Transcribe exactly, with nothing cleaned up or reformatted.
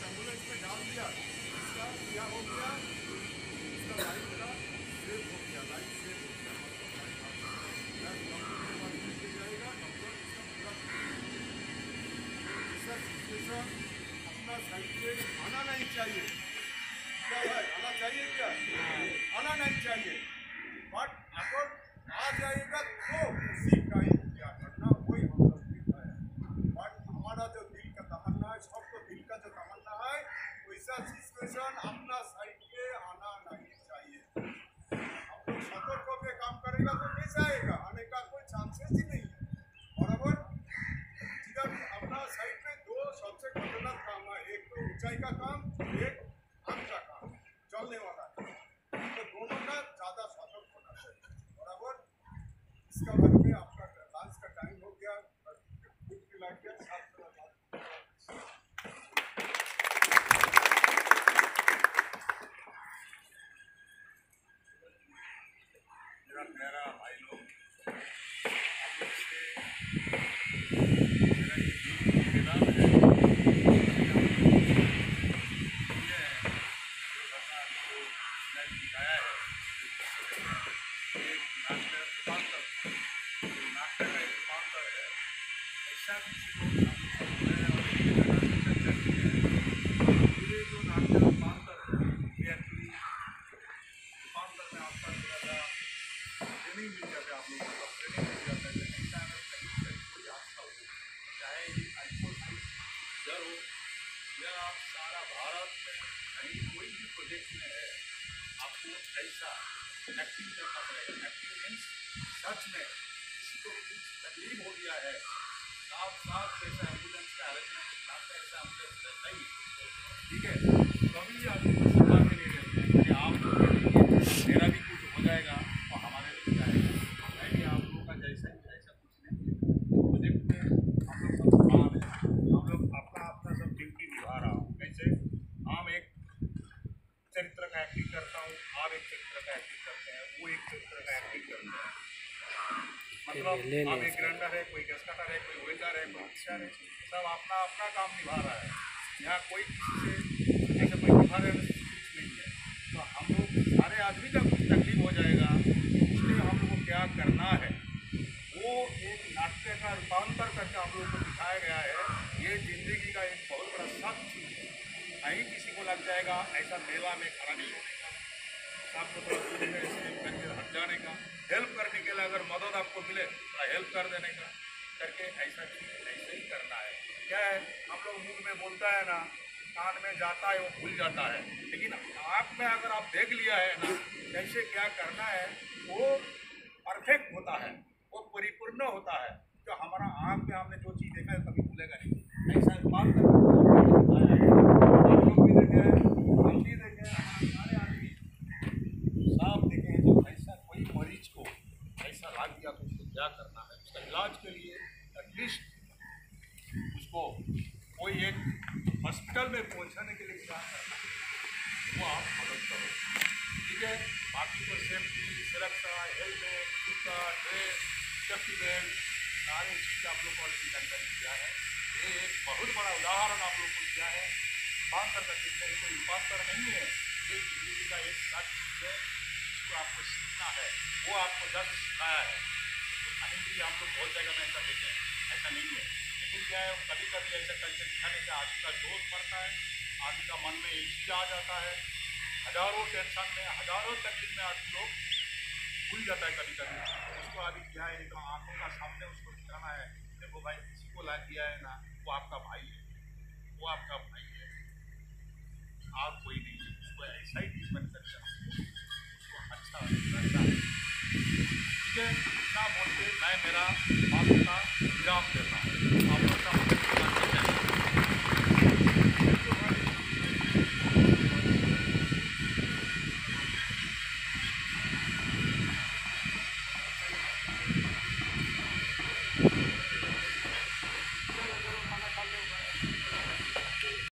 Ambulance में डाल दिया, इसका क्या हो गया, इसका लाइफ का सेव हो गया, लाइफ सेव हो गया। डॉक्टर के पास लेके जाएगा, डॉक्टर इसका पूरा ऐसा सिचुएशन अपना साइड पे आना नहीं चाहिए। क्या भाई आना चाहिए, क्या आना नहीं चाहिए, बट अगर आ जाएगा तो उसी टाइम क्या करना वही हम लोग देखा है। बट हमारा जो दिल का तमन्ना है, सबको दिल का जो तमन्ना है, वैसा सिचुएशन अपना साइड पे आना नहीं चाहिए। हम लोग सतर्क होकर काम करेगा तो कैसे आएगा, आने का कोई चांसेस ही नहीं है। बराबर जिधर अपना साइड पे दो सबसे खतरनाक काम है, एक तो ऊंचाई का काम, एक आग का काम चलने वाला है, तो दोनों का ज्यादा सतर्क होना चाहिए। बराबर इसका बारे में आपका लंच का टाइम हो गया, भूख भी लग गया, सात मेरा प्यारा भाई लोग, आप लोग से मेरा ये निवेदन है, सरकार को मैं दिखाया है एक नाट्य रूपांतर, जो नाट्य का एक रूपांतर है, ऐसा किसी को हम लोग और एक जगह पे चर्चा की है। ये जो नाट्य रूपांतर है ये एक्चुअली रूपांतर में आपका थोड़ा सा ट्रेनिंग मिल जाता है, आप लोगों को ट्रेनिंग मिल जाता है। ऐसा अगर कहीं कहीं कोई हादसा हो, चाहे ये आईफोन डर हो या आप सारा भारत में कहीं कोई भी प्रोजेक्ट में है, आपको ऐसा एक्टिंग करना पड़ेगा। एक्टिंग मीन्स सच में किसी को कुछ तकलीफ हो गया है, साफ साफ जैसा एम्बुलेंस का अरेंजमेंट लाता है, ऐसा एम्बुलेंस रहता ही, ठीक है। कभी आदमी को सुना के नहीं रहते हैं कि आप लोग करेंगे मेरा भी कुछ हो जाएगा और हमारे लिए क्या आएगा, नहीं आप लोगों का जैसा ही ऐसा कुछ नहीं है। प्रोजेक्ट में हम लोग सब समान है, हम लोग अपना अपना सब ड्यूटी निभा रहा हूँ। कैसे हम एक चरित्र का एक्टिंग करता हूँ, आप एक चरित्र का एक्टिंग करते हैं, वो एक चरित्र का एक्टिंग करते हैं, मतलब आप एक ग्राइंडर है, कोई गैस कटर है, कोई वेल्डर है, कोई मिक्सर है, सब अपना अपना काम निभा रहा है। यहाँ कोई किसी से ऐसा कोई डिफरेंस कुछ नहीं है। तो हम लोग सारे आदमी का कुछ तकलीफ हो जाएगा, इसलिए हम लोग को क्या करना है वो एक नाट्य का रूपांतर करके हम लोग को दिखाया गया है। ये जिंदगी का एक बहुत बड़ा सच चीज़ है, नहीं किसी को लग जाएगा ऐसा मेला में खड़ा नहीं होने का, आपको थोड़ा दूर में ऐसे करके हट जाने का, हेल्प करने के लिए अगर मदद आपको मिले तो हेल्प कर देने का करके ऐसा चीज़ ऐसे ही करना है। क्या है हम लोग मुंह में बोलता है ना, कान में जाता है वो भूल जाता है, लेकिन आँख में अगर आप देख लिया है ना कैसे क्या करना है, वो परफेक्ट होता है, वो परिपूर्ण होता है। जो हमारा आँख में हमने जो चीज़ देखा है कभी भूलेगा नहीं, ऐसा बात आप लोग भी देखे हैं, हम भी देखे हैं, सारे आदमी साफ देखे हैं। जब ऐसा कोई मरीज को ऐसा लाग गया तो उसको क्या करना है, उसका इलाज के लिए एटलीस्ट उसको कोई एक हॉस्पिटल में पहुंचाने के लिए क्या करना है वो आप मदद करो, ठीक है। बाकी तो सेफ्टी, सुरक्षा, हेलमेट, जूता, ड्रेस, सेफ्टी बेल्ट, सारी चीज़ आप लोग को ऑलरेडी जानकारी दिया है। ये एक बहुत बड़ा उदाहरण आप लोग को दिया है। रूपांतर का जिंदगी कोई रूपांतर नहीं है, ये जिंदगी का एक सच चीज़ है जिसको आपको सीखना है, वो आपको जब सिखाया है। तो कहीं भी हम लोग बहुत जगह में ऐसा देखें, ऐसा नहीं है, लेकिन क्या है कभी कभी ऐसा करके दिखाने से आदमी का जोश बढ़ता है, आदमी का मन में इश्क आ जाता है, हजारों टेंशन में, हजारों तकलीफ में आदमी लोग भूल जाता है कभी कभी। उसको आदमी क्या है, तो आंखों का सामने उसको दिखाना है, देखो भाई किसी को ला दिया है ना वो आपका भाई है,